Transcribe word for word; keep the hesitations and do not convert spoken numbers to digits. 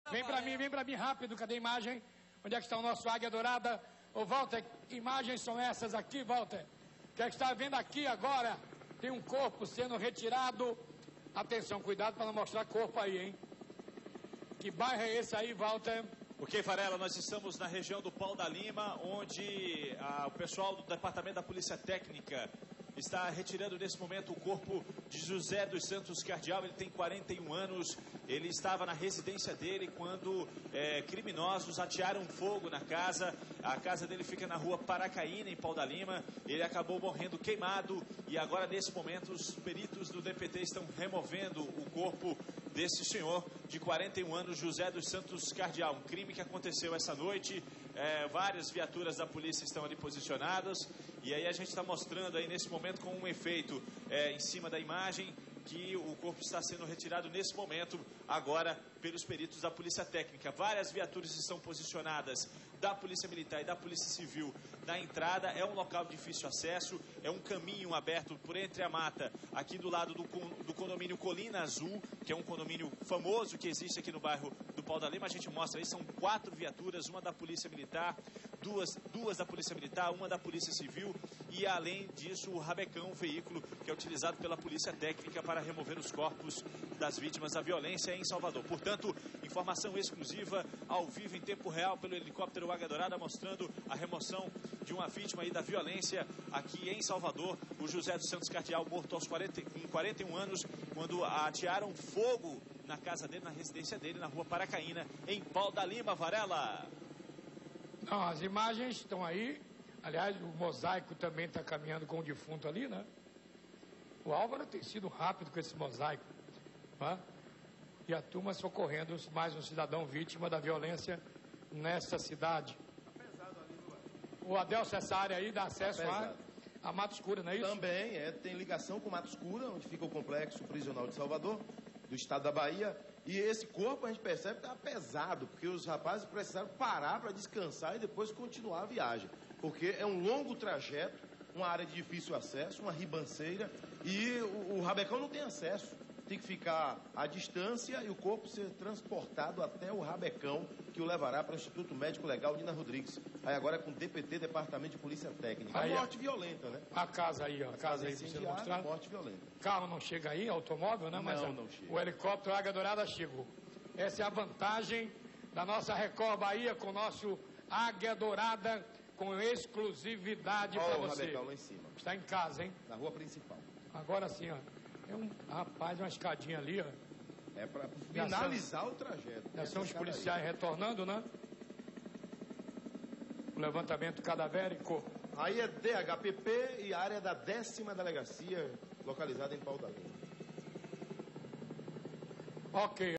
Vem pra mim, vem pra mim rápido, cadê a imagem? Onde é que está o nosso Águia Dourada? Ô, Walter, que imagens são essas aqui, Walter? O que é que está vendo aqui agora? Tem um corpo sendo retirado. Atenção, cuidado para não mostrar corpo aí, hein? Que bairro é esse aí, Walter? Ok, Varela, nós estamos na região do Pau da Lima, onde ah, o pessoal do Departamento da Polícia Técnica está retirando nesse momento o corpo de José dos Santos Cardial. Ele tem quarenta e um anos, ele estava na residência dele quando é, criminosos atearam fogo na casa. A casa dele fica na rua Paracaína, em Pau da Lima. Ele acabou morrendo queimado e agora nesse momento os peritos do D P T estão removendo o corpo desse senhor de quarenta e um anos, José dos Santos Cardial. Um crime que aconteceu essa noite, é, várias viaturas da polícia estão ali posicionadas e aí a gente está mostrando aí nesse momento com um efeito é, em cima da imagem que o corpo está sendo retirado nesse momento agora pelos peritos da Polícia Técnica. Várias viaturas estão posicionadas da Polícia Militar e da Polícia Civil na entrada. É um local de difícil acesso, é um caminho aberto por entre a mata aqui do lado do, do condomínio Colina Azul, que é um condomínio famoso que existe aqui no bairro do Pau da Lima. A gente mostra aí, são quatro viaturas, uma da Polícia Militar, duas, duas da Polícia Militar, uma da Polícia Civil e além disso o Rabecão, o veículo que é utilizado pela Polícia Técnica para remover os corpos das vítimas da violência em Salvador. Portanto, informação exclusiva ao vivo em tempo real pelo helicóptero Águia Dourada, mostrando a remoção de uma vítima aí da violência aqui em Salvador, o José dos Santos Cardial, morto aos quarenta, com quarenta e um anos, quando atearam fogo na casa dele, na residência dele, na rua Paracaína, em Pau da Lima. Varela. Não, as imagens estão aí. Aliás, o mosaico também está caminhando com o defunto ali, né? O Álvaro tem sido rápido com esse mosaico, né? E a turma socorrendo mais um cidadão vítima da violência nesta cidade. Tá pesado ali, o Adelso, essa área aí dá acesso tá a, a Mato Escuro, não é isso? Também, é, tem ligação com Mato Escuro, onde fica o complexo prisional de Salvador, do estado da Bahia. E esse corpo a gente percebe que está pesado, porque os rapazes precisaram parar para descansar e depois continuar a viagem. Porque é um longo trajeto, uma área de difícil acesso, uma ribanceira, e o, o Rabecão não tem acesso. Tem que ficar à distância e o corpo ser transportado até o Rabecão, que o levará para o Instituto Médico Legal Nina Rodrigues. Aí agora é com o D P T, Departamento de Polícia Técnica. Aí, a morte violenta, né? A casa aí, ó. A casa aí, você mostrar. Morte violenta. Carro não chega aí, automóvel, né? Mas não, não chega. O helicóptero Águia Dourada chegou. Essa é a vantagem da nossa Record Bahia com o nosso Águia Dourada, com exclusividade para você. Rabecão lá em cima. Está em casa, hein? Na rua principal. Agora sim, ó. Tem um rapaz, uma escadinha ali, ó. É para finalizar o trajeto. Já são os policiais retornando, né? O levantamento cadavérico. Aí é D H P P e área da décima delegacia, localizada em Pau da Lima. Ok.